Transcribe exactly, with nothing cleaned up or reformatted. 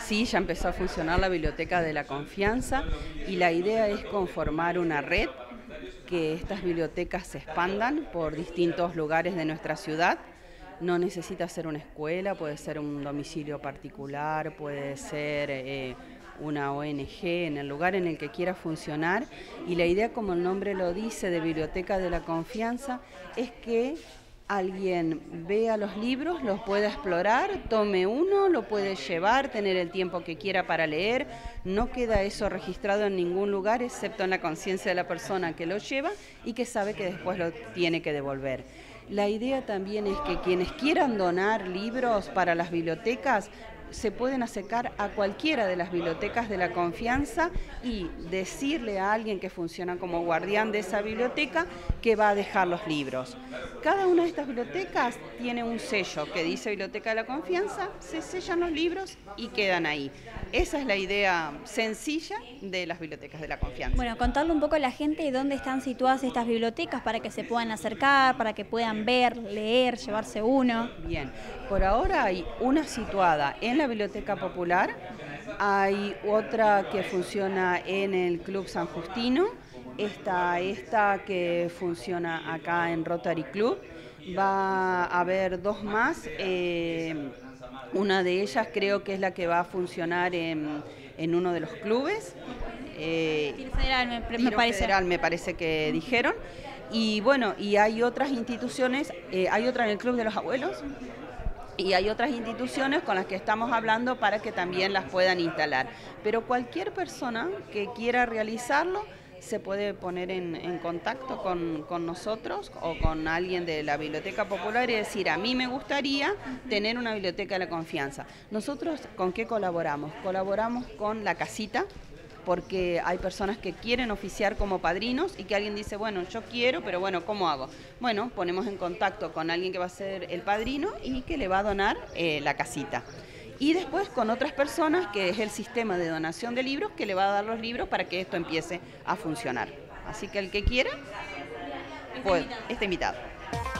Sí, ya empezó a funcionar la Biblioteca de la Confianza y la idea es conformar una red, que estas bibliotecas se expandan por distintos lugares de nuestra ciudad. No necesita ser una escuela, puede ser un domicilio particular, puede ser eh, una O N G, en el lugar en el que quiera funcionar. Y la idea, como el nombre lo dice, de Biblioteca de la Confianza, es que alguien vea los libros, los pueda explorar, tome uno, lo puede llevar, tener el tiempo que quiera para leer. No queda eso registrado en ningún lugar, excepto en la conciencia de la persona que lo lleva y que sabe que después lo tiene que devolver. La idea también es que quienes quieran donar libros para las bibliotecas se pueden acercar a cualquiera de las bibliotecas de la confianza y decirle a alguien que funciona como guardián de esa biblioteca que va a dejar los libros. Cada una de estas bibliotecas tiene un sello que dice Biblioteca de la Confianza, se sellan los libros y quedan ahí. Esa es la idea sencilla de las bibliotecas de la confianza. Bueno, contarle un poco a la gente dónde están situadas estas bibliotecas para que se puedan acercar, para que puedan ver, leer, llevarse uno. Bien, por ahora hay una situada en la Biblioteca Popular, hay otra que funciona en el Club San Justino, está esta que funciona acá en Rotary Club, va a haber dos más, eh, una de ellas creo que es la que va a funcionar en, en uno de los clubes. Eh, Tiro Federal, me, me Tiro parece. Federal me parece que dijeron. Y bueno, y hay otras instituciones, eh, hay otra en el Club de los Abuelos, y hay otras instituciones con las que estamos hablando para que también las puedan instalar. Pero cualquier persona que quiera realizarlo se puede poner en, en contacto con, con nosotros o con alguien de la Biblioteca Popular y decir, a mí me gustaría tener una biblioteca de la confianza. Nosotros, ¿con qué colaboramos? Colaboramos con la casita, porque hay personas que quieren oficiar como padrinos y que alguien dice, bueno, yo quiero, pero bueno, ¿cómo hago? Bueno, ponemos en contacto con alguien que va a ser el padrino y que le va a donar eh, la casita. Y después con otras personas, que es el sistema de donación de libros, que le va a dar los libros para que esto empiece a funcionar. Así que el que quiera, pues, está invitado.